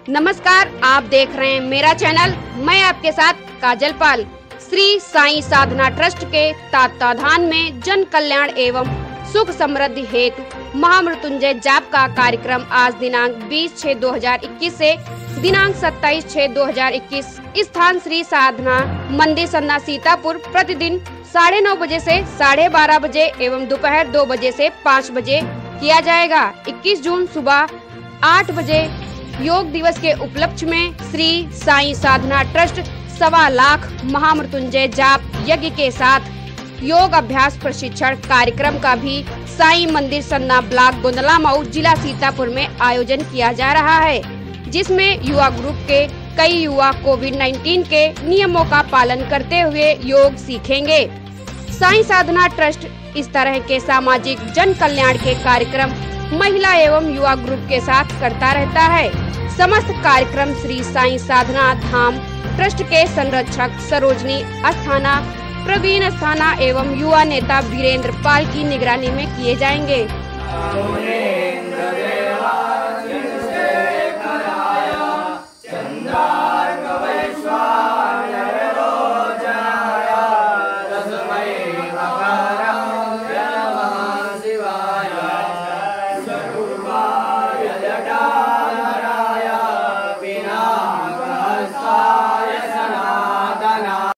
नमस्कार, आप देख रहे हैं मेरा चैनल। मैं आपके साथ काजल पाल। श्री साईं साधना ट्रस्ट के तत्वाधान में जन कल्याण एवं सुख समृद्धि हेतु महामृत्युंजय जाप का कार्यक्रम आज दिनांक 20/6/2021 से दिनांक 27/6/2021 स्थान श्री साधना मंदिर सन्ना सीतापुर प्रतिदिन 9:30 बजे से 12:30 बजे एवं दोपहर 2 बजे से 5 बजे किया जाएगा। 21 जून सुबह 8 बजे योग दिवस के उपलक्ष्य में श्री साईं साधना ट्रस्ट 1.25 लाख महामृत्युंजय जाप यज्ञ के साथ योग अभ्यास प्रशिक्षण कार्यक्रम का भी साईं मंदिर सन्ना ब्लॉक गोंदला मऊ जिला सीतापुर में आयोजन किया जा रहा है, जिसमें युवा ग्रुप के कई युवा कोविड-19 के नियमों का पालन करते हुए योग सीखेंगे। साईं साधना ट्रस्ट इस तरह के सामाजिक जन कल्याण के कार्यक्रम महिला एवं युवा ग्रुप के साथ करता रहता है। समस्त कार्यक्रम श्री साईं साधना धाम ट्रस्ट के संरक्षक सरोजनी अस्थाना, प्रवीण अस्थाना एवं युवा नेता वीरेंद्र पाल की निगरानी में किए जाएंगे।